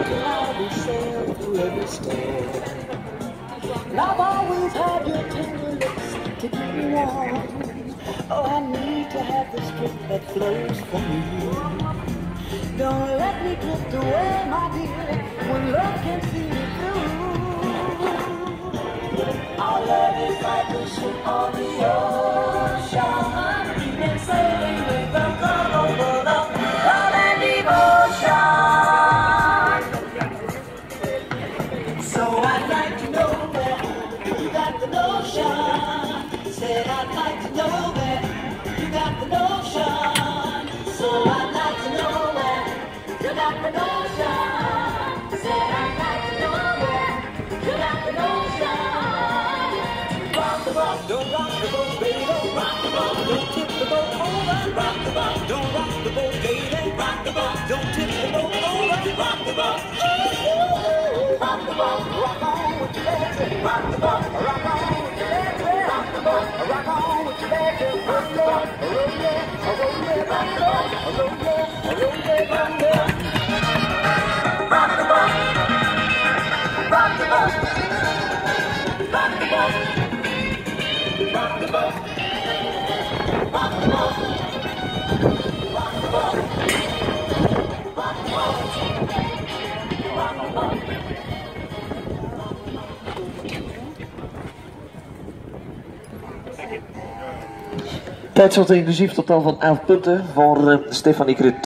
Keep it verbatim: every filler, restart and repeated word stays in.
gladly sail through every storm. And I've always had your tender lips to keep me warm. Oh, I need to have the strength that flows from you. Don't let me drift away, my dear, when love can see me through. Our love is like a ship on the ocean. We've been sailing with the love over the love and devotion. So I'd like to know that you got the notion. Said I'd like to know that you got the notion. So I'd like to know that you got the notion. Said I'd like to know that you got the notion. Rock the boat, don't rock the boat, baby. Rock the boat, don't tip the boat over. Rock the boat, don't rock the boat, baby. Rock the boat, don't tip the boat over. Rock the boat, ooh, rock the boat, rock on with your legs. Rock the boat, rock on with your legs. Rock the boat, rock on with your legs. Rock the boat, roll yeah, roll yeah, rock the boat, roll yeah, roll yeah, rock the boat. Rock the boat, rock the boat, rock the boat, rock the boat, rock the boat, rock the boat, rock the boat. Tijdslot inclusief totaal van elf punten voor uh, Stefanie Krut.